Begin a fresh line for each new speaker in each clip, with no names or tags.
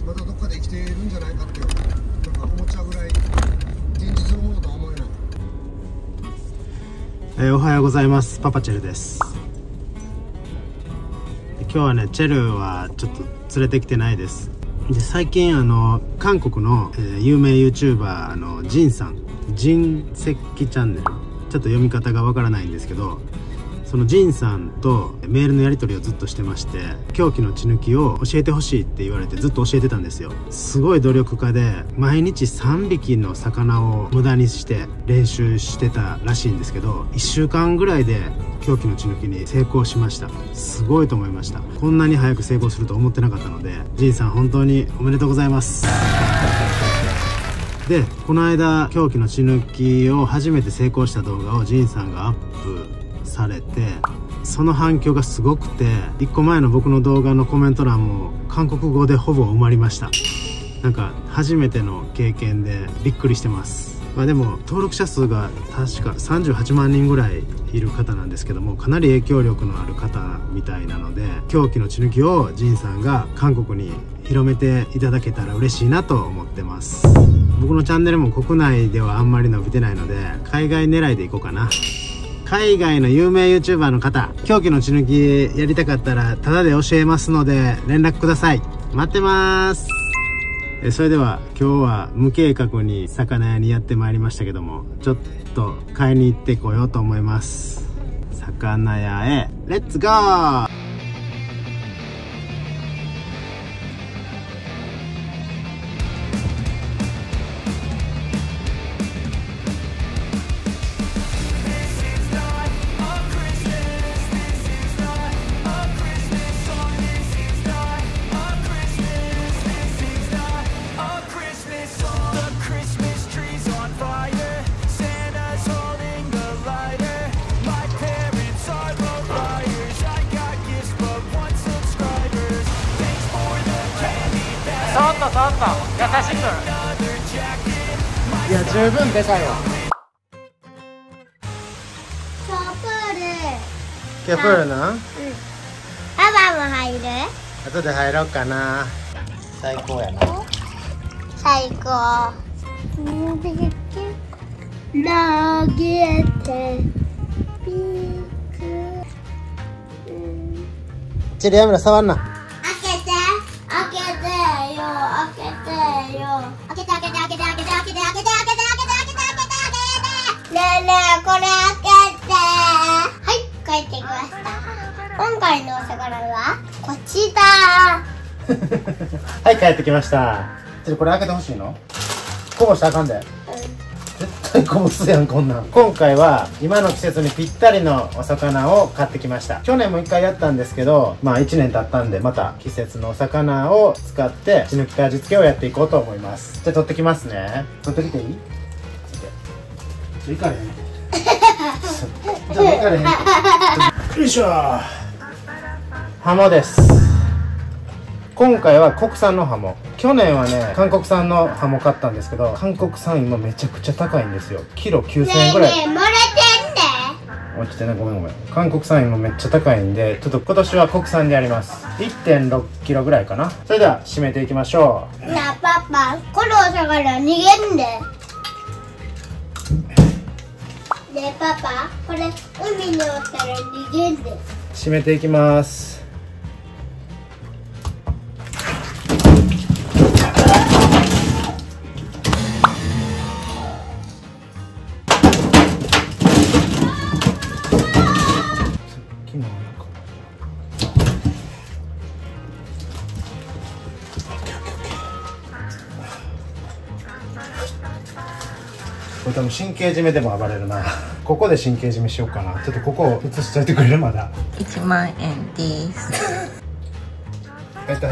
まだどっかで生きているんじゃないかってなんか思っちゃうぐらい現実のものとは思えない。
おはようございます。パパチェルです。今日はね、チェルはちょっと連れてきてないです。で、最近韓国の、有名 YouTuber ジンさん、ジンセッキチャンネル、ちょっと読み方がわからないんですけど、そのジンさんとメールのやり取りをずっとしてまして、狂気の血抜きを教えてほしいって言われてずっと教えてたんですよ。すごい努力家で毎日3匹の魚を無駄にして練習してたらしいんですけど、1週間ぐらいで狂気の血抜きに成功しました。すごいと思いました。こんなに早く成功すると思ってなかったので、ジンさん本当におめでとうございます。で、この間狂気の血抜きを初めて成功した動画をジンさんがアップされて、その反響がすごくて、1個前の僕の動画のコメント欄も韓国語でほぼ埋まりました。なんか初めての経験でびっくりしてます。まあでも登録者数が確か38万人ぐらいいる方なんですけども、かなり影響力のある方みたいなので、狂気の血抜きをジンさんが韓国に広めていただけたら嬉しいなと思ってます。僕のチャンネルも国内ではあんまり伸びてないので、海外狙いでいこうかな。海外の有名 YouTuber の方、狂気の血抜きやりたかったらタダで教えますので連絡ください。待ってます。それでは今日は無計画に魚屋にやってまいりましたけども、ちょっと買いに行ってこようと思います。魚屋へレッツゴー。
優しく。いや、十分でかいわ。
そう、プール。
今日プールな。
パパも入る。
後で入ろうかな。最高やな。
最高。投げて。ピーク。
チェルやめろ、触んな。
開けてよ。ねえねえ、これ開けて。はい、帰ってきました。今回のお魚はこちら。
はい、帰ってきました。ちょっとこれ開けてほしいの？こぼしたらあかんで。絶対こぼすやん、こんなん。今回は今の季節にぴったりのお魚を買ってきました。去年も1回やったんですけど、まあ1年経ったんで、また季節のお魚を使って血抜きと味付けをやっていこうと思います。じゃあ取ってきますね。取ってきていい？いかれへん。じゃあいかれへん。よいしょ。ハモです。今回は国産のハモ。去年はね、韓国産のハモ買ったんですけど、韓国産今めちゃくちゃ高いんですよ。キロ9000円ぐらい。
ねえねえ、漏れてんで。
落ちてね、ごめん。韓国産今めっちゃ高いんで、ちょっと今年は国産でやります。1.6 キロぐらいかな。それでは締めていきましょう。
なあパパ、このお魚逃げんで。ねえパパ、これ海におったら逃げんで。
締めていきます。これ多分神経締めでも暴れるな。ここで神経締めしようかな。ちょっとここを映しといてくれる？まだ
1万円です。
入った。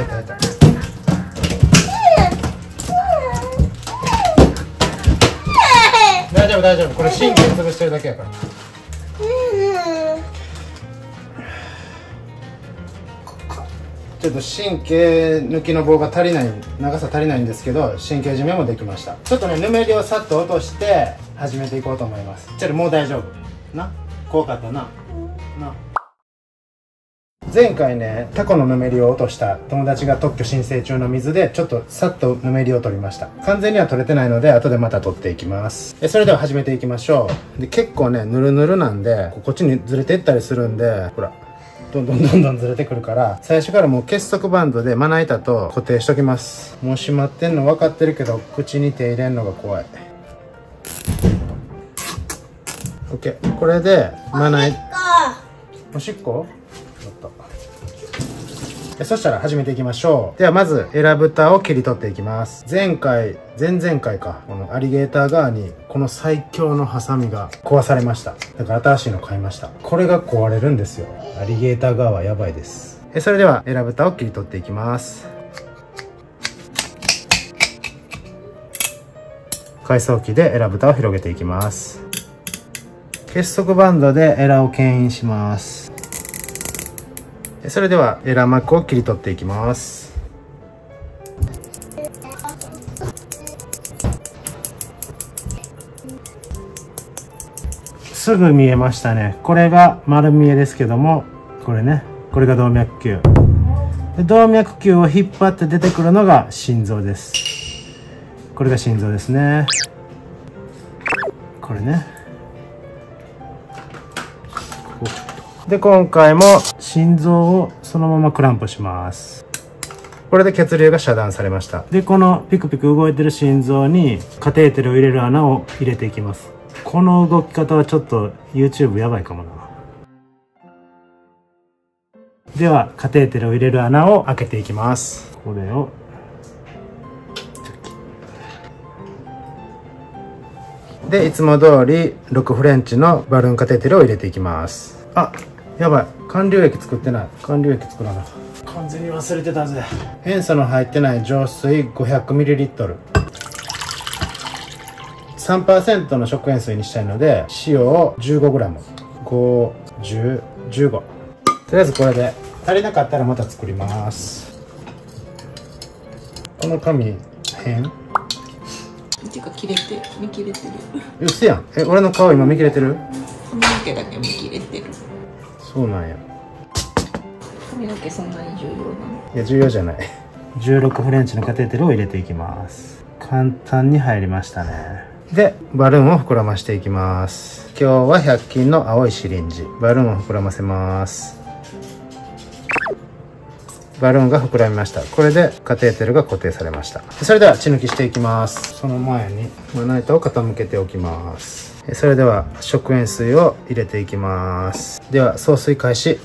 大丈夫。これ神経潰してるだけやから。ちょっと神経抜きの棒が足りない、長さ足りないんですけど、神経締めもできました。ちょっとね、ぬめりをさっと落として始めていこうと思います。ちょっともう大丈夫な、怖かったな、な。 前回ねタコのぬめりを落とした友達が特許申請中の水でちょっとさっとぬめりを取りました。完全には取れてないので後でまた取っていきます。それでは始めていきましょう。で結構ねぬるぬるなんでこっちにずれていったりするんで、ほらどんどんずれてくるから、最初からもう結束バンドでまな板と固定しときます。もう閉まってんの分かってるけど口に手入れんのが怖い。 OK、 これでまな板おしっこそしたら始めていきましょう。ではまずエラ蓋を切り取っていきます。前々回か、このアリゲーター側にこの最強のハサミが壊されました。だから新しいの買いました。これが壊れるんですよ。アリゲーター側はやばいです。それではエラ蓋を切り取っていきます。回送機でエラ蓋を広げていきます。結束バンドでエラを牽引します。それではエラ膜を切り取っていきます。すぐ見えましたね。これが丸見えですけども、これね、これが動脈球で、動脈球を引っ張って出てくるのが心臓です。これが心臓ですね。これね。で今回も心臓をそのままクランプします。これで血流が遮断されました。でこのピクピク動いてる心臓にカテーテルを入れる穴を入れていきます。この動き方はちょっと YouTube やばいかもな。ではカテーテルを入れる穴を開けていきます。これをでいつも通り6フレンチのバルーンカテーテルを入れていきます。あ、やばい、還流液作ってない。還流液作らな。完全に忘れてたぜ。塩素の入ってない浄水 500ml、 3% の食塩水にしたいので塩を 15g、 5、10、15。とりあえずこれで足りなかったらまた作ります。この紙変
てか切れて見切れてる。
うっせやん。俺の顔今見切れてる？
髪の毛だけ見切れてる。
そうなんや。
髪の毛そんなに重要なの？
いや重要じゃない。16フレンチのカテーテルを入れていきます。簡単に入りましたね。でバルーンを膨らましていきます。今日は100均の青いシリンジ、バルーンを膨らませます。バルーンが膨らみました。これでカテーテルが固定されました。それでは血抜きしていきます。その前にまな板を傾けておきます。それでは食塩水を入れていきます。では送水開始。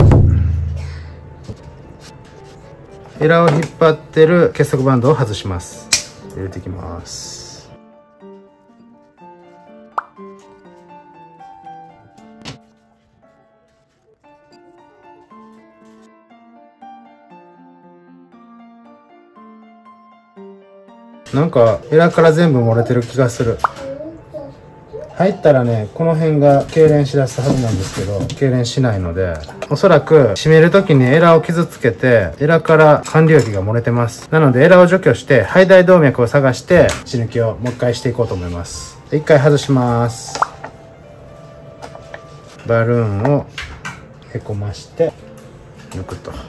エラを引っ張ってる結束バンドを外します。入れていきます。なんかエラから全部漏れてる気がする。入ったらね、この辺が痙攣しだすはずなんですけど、痙攣しないので、おそらく締める時にエラを傷つけて、エラから還流液が漏れてます。なのでエラを除去して肺大動脈を探して血抜きをもう一回していこうと思います。一回外します。バルーンをへこまして抜くと。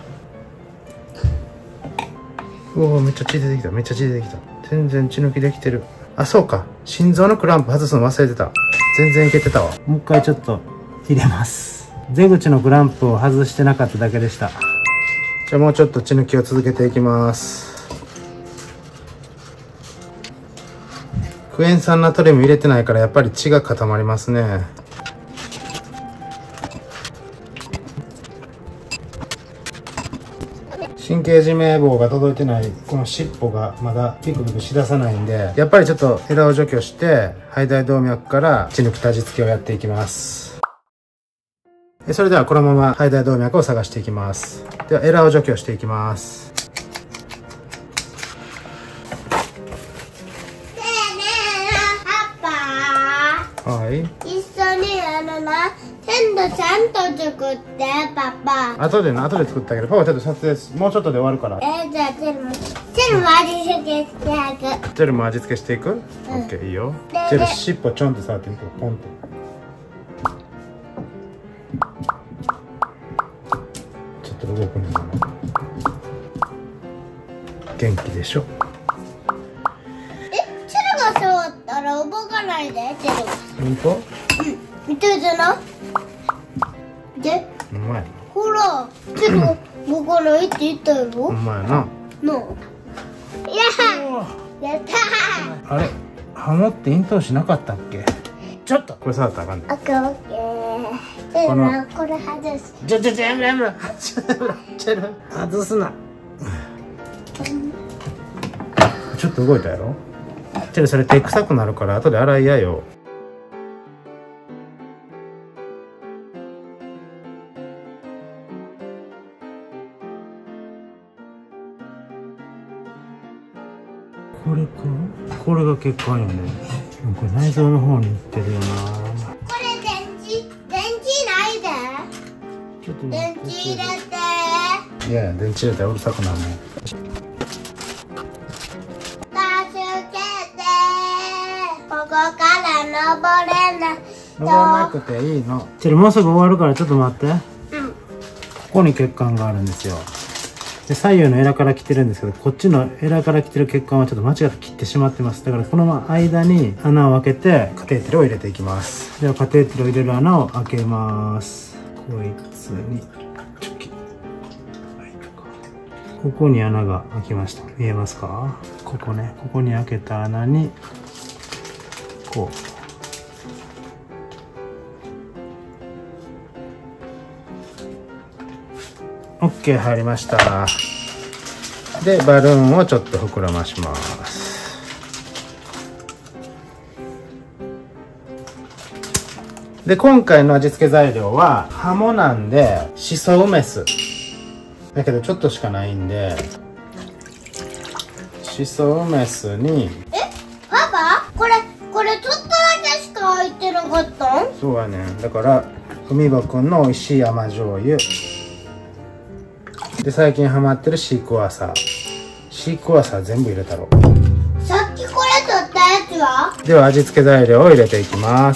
うおー、めっちゃ血出てきた。めっちゃ血出てきた。全然血抜きできてる。あ、そうか。心臓のクランプ外すの忘れてた。全然いけてたわ。もう一回ちょっと入れます。出口のクランプを外してなかっただけでした。じゃあもうちょっと血抜きを続けていきます。クエン酸ナトリウム入れてないからやっぱり血が固まりますね。神経締め棒が届いてないこの尻尾がまだピクピクしださないんで、やっぱりちょっとエラを除去して肺大動脈から血抜きと味付けをやっていきます。それではこのまま肺大動脈を探していきます。ではエラを除去していきます。はい、
一緒に鮮度ちゃんと作ってパパ。
後で作ってあげる。パパちょっと撮影もうちょっとで終わるから。
じゃあチェルも味付けしてあげる。
チェルも味付けしていく？オッケー、いいよ。チェル尻尾ちょんって触ってみて、ポンって。ちょっと動くのかな。元気でしょ。
チルが触ったら動かないで、チル。
本当？
見てじゃな。で、
うまいな。
ほら、チル動かないって言ったよ。
うまいな。
の。やったー。
あれ、ハモって咽頭しなかったっけ？ちょっとこれ触ったらあかんね。
オッケーオッケー。
この
これ外す。
やめろやめろ外すな。ちょっと動いたやろ。それ手臭くなるから後で洗いやよ。これが血管よね。これ内臓の方にいってるよな。
これ電池ないで。
ちょっと
電池入れて。
いや電池入れたらうるさくなるね。
助けて。ここから登れない。
登らなくていいの。もうすぐ終わるからちょっと待って。ここに血管があるんですよ。で左右のエラから来てるんですけど、こっちのエラから来てる血管はちょっと間違って切ってしまってます。だからこの間に穴を開けてカテーテルを入れていきます。ではカテーテルを入れる穴を開けます。こいつにチョキ。ここに穴が開きました。見えますか？ここね、ここに開けた穴にこう。OK 入りました。でバルーンをちょっと膨らまします。で今回の味付け材料はハモなんでしそ梅酢だけどちょっとしかないんで、しそ梅酢に。
パパこれちょっとだけしか入ってなかったん？
そうやねん。だから海羽くんの美味しい甘醤油で最近ハマってるシークワーサー全部入れたろ。
さっきこれ取ったやつは？
では味付け材料を入れていきます。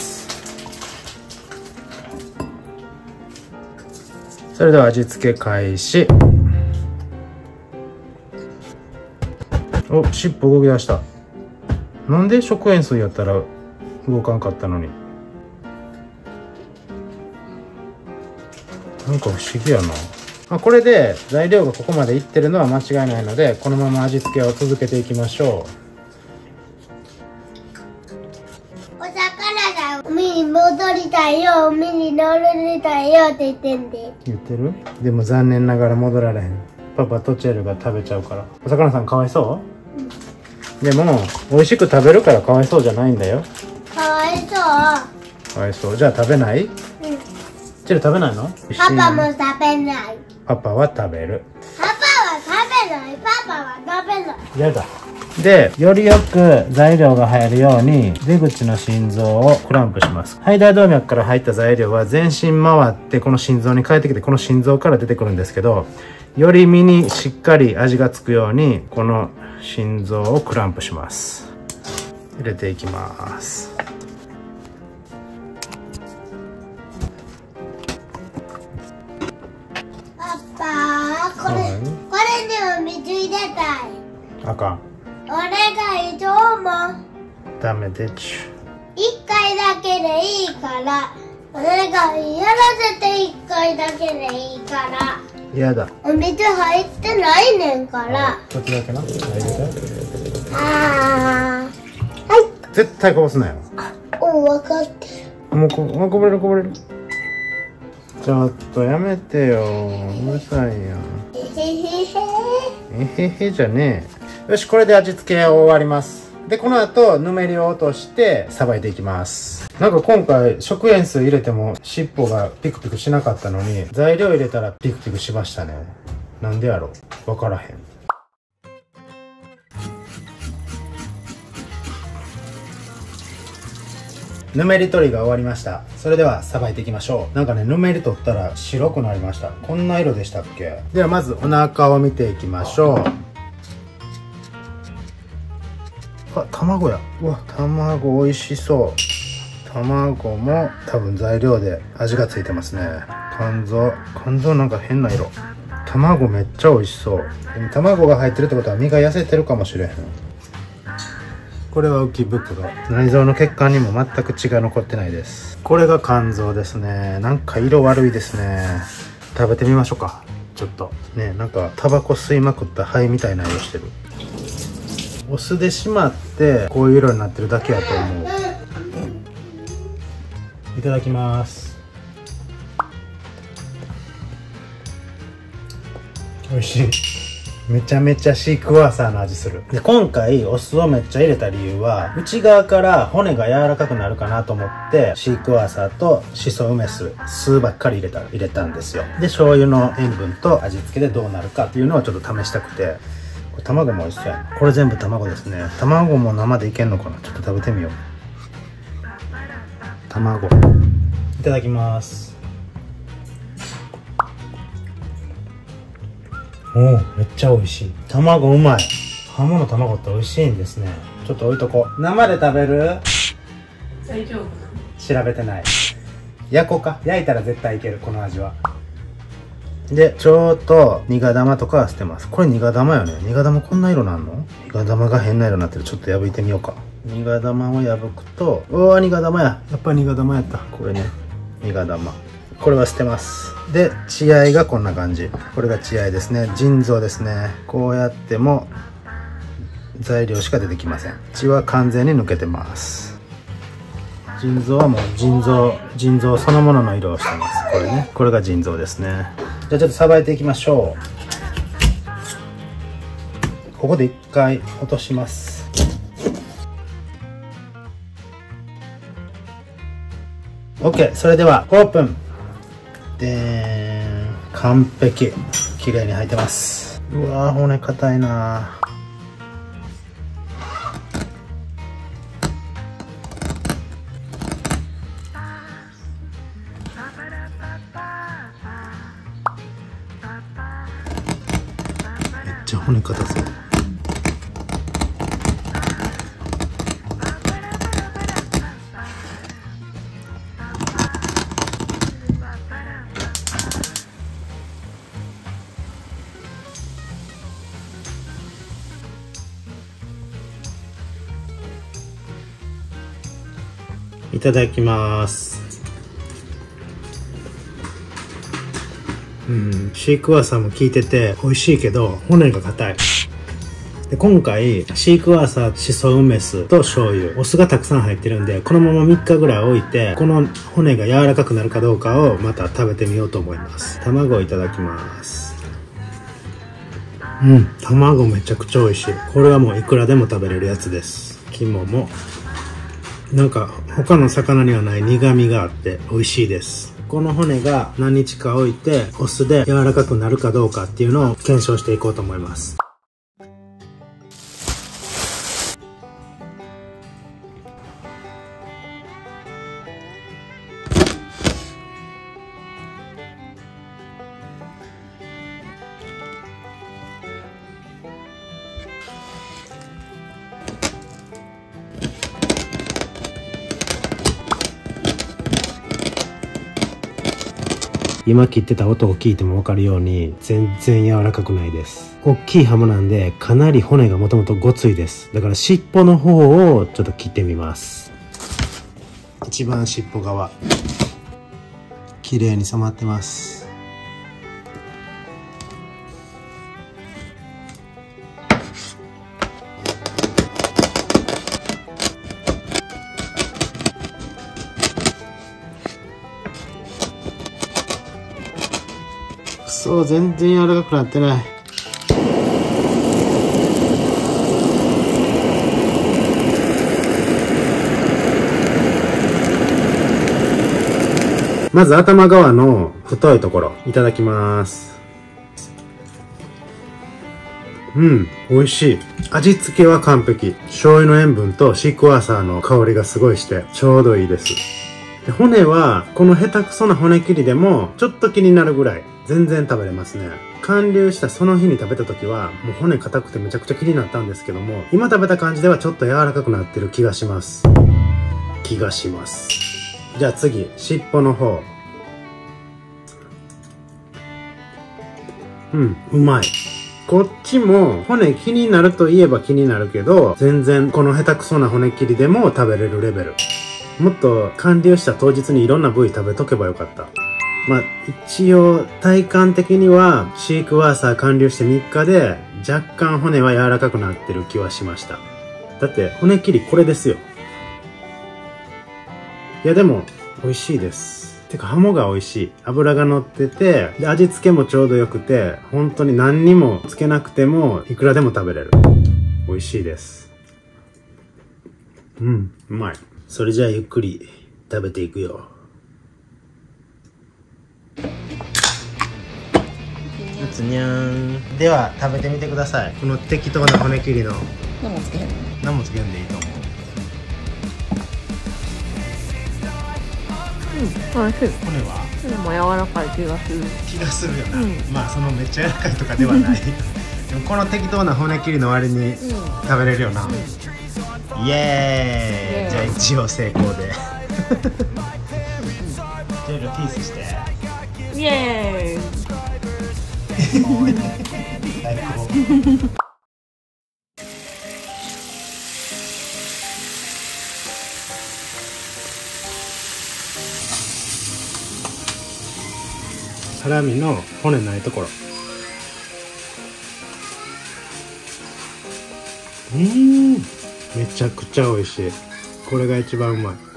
それでは味付け開始。お、尻尾動き出した。なんで食塩水やったら動かんかったのに。なんか不思議やな。これで材料がここまでいってるのは間違いないので、このまま味付けを続けていきましょ
お魚が海に戻りたいよ、海に乗りたいよって言ってんで。
言ってる？でも残念ながら戻られへん。パパとチェルが食べちゃうから。お魚さんかわいそう？でも美味しく食べるからかわいそうじゃないんだよ。
かわいそう。
かわいそう。じゃあ食べない？チェル食べないの？
パパも食べない。
パパは食べる。
パパは食べない。パパは食べない。
やだ。で、よりよく材料が入るように出口の心臓をクランプします。肺大動脈から入った材料は全身回ってこの心臓に帰ってきて、この心臓から出てくるんですけど、より身にしっかり味がつくようにこの心臓をクランプします。入れていきます。
パパ、これにも水入れたい。
あかん。
お願いどうも。
ダメでちゅ。
一回だけでいいから。お願いやらせて一回だけでいいから。
やだ。
お水入ってないねんから。
ちょっとだけな。入れて。
はい。
絶対こぼすなよ。
お、分かってる。
もうこぼれるこぼれる。ちょっとやめてよ。うるさいやん。
えへへへ。
えへへじゃねえ。よし、これで味付け終わります。で、この後、ぬめりを落としてさばいていきます。なんか今回、食塩水入れても尻尾がピクピクしなかったのに、材料入れたらピクピクしましたね。なんでやろ？わからへん。ぬめり取りが終わりました。それではさばいていきましょう。なんかね、ぬめり取ったら白くなりました。こんな色でしたっけ？ではまずお腹を見ていきましょう。あ、卵や。うわ、卵美味しそう。卵も多分材料で味がついてますね。肝臓なんか変な色。 卵めっちゃ美味しそう。でも卵が入ってるってことは身が痩せてるかもしれへん。これは浮き袋。内臓の血管にも全く血が残ってないです。これが肝臓ですね。なんか色悪いですね。食べてみましょうか。ちょっとね、なんかタバコ吸いまくった灰みたいな色してる。お酢で締まってこういう色になってるだけやと思う。いただきます。美味しい。めちゃめちゃシークワーサーの味する。で、今回お酢をめっちゃ入れた理由は、内側から骨が柔らかくなるかなと思ってシークワーサーとシソ梅酢ばっかり入れたんですよ。で、醤油の塩分と味付けでどうなるかっていうのをちょっと試したくて。これ卵も美味しそうやな。これ全部卵ですね。卵も生でいけんのかな。ちょっと食べてみよう。卵いただきます。おお、めっちゃ美味しい。卵うまい。ハモの卵って美味しいんですね。ちょっと置いとこう。生で食べる？
大丈夫？
調べてない。焼こうか。焼いたら絶対いける、この味は。で、ちょっと苦玉とかは捨てます。これ苦玉よね。苦玉こんな色なんの？苦玉が変な色になってる。ちょっと破いてみようか。苦玉を破くと、うわ、苦玉や。やっぱり苦玉やった。これね。苦玉。これは捨てます。で、血合いがこんな感じ。これが血合いですね。腎臓ですね。こうやっても材料しか出てきません。血は完全に抜けてます。腎臓はもう腎臓そのものの色をしてます。これね。これが腎臓ですね。じゃあちょっとさばいていきましょう。ここで一回落とします。OK。それではオープン。でーん、完璧。綺麗に入ってます。うわー、骨硬いなー。めっちゃ骨硬そう。いただきます。シークワーサーも効いてて美味しいけど骨が硬い。で、今回シークワーサー、シソ梅酢と醤油、お酢がたくさん入ってるんで、このまま3日ぐらい置いてこの骨が柔らかくなるかどうかをまた食べてみようと思います。卵をいただきます。卵めちゃくちゃ美味しい。これはもういくらでも食べれるやつです。肝もなんか他の魚にはない苦味があって美味しいです。この骨が何日か置いてお酢で柔らかくなるかどうかっていうのを検証していこうと思います。今切ってた音を聞いても分かるように全然柔らかくないです。大きいハモなんでかなり骨がもともとごついです。だから尻尾の方をちょっと切ってみます。一番尻尾側綺麗に染まってます。そう、全然柔らかくなってない。まず頭側の太いところいただきます。美味しい。味付けは完璧。醤油の塩分とシークワーサーの香りがすごいしてちょうどいいです。で、骨はこの下手くそな骨切りでもちょっと気になるぐらい全然食べれますね。完了したその日に食べた時はもう骨硬くてめちゃくちゃ気になったんですけども、今食べた感じではちょっと柔らかくなってる気がします。じゃあ次、尻尾の方。 うまい。こっちも骨気になるといえば気になるけど、全然この下手くそな骨切りでも食べれるレベル。もっと完了した当日にいろんな部位食べとけばよかった。まあ一応体感的にはシークワーサー完了して3日で若干骨は柔らかくなってる気はしました。だって骨切りこれですよ。いやでも美味しいです。てかハモが美味しい。脂が乗ってて、で味付けもちょうどよくて、本当に何にもつけなくてもいくらでも食べれる。美味しいです。うまい。それじゃあゆっくり食べていくよ。つにゃーん。では食べてみてください。この適当な骨切りの。
何もつけへんの？
何もつけんでいいと思う。
おいしい。
骨は
でも柔らかい気がする。
気がするよな。まあそのめっちゃ柔らかいとかではない。でもこの適当な骨切りの割に食べれるよな。イエーイ。じゃあ一応成功で。じゃあピースして。
イエーイ。
最高。ハラミの骨ないところ。めちゃくちゃ美味しい。これが一番うまい。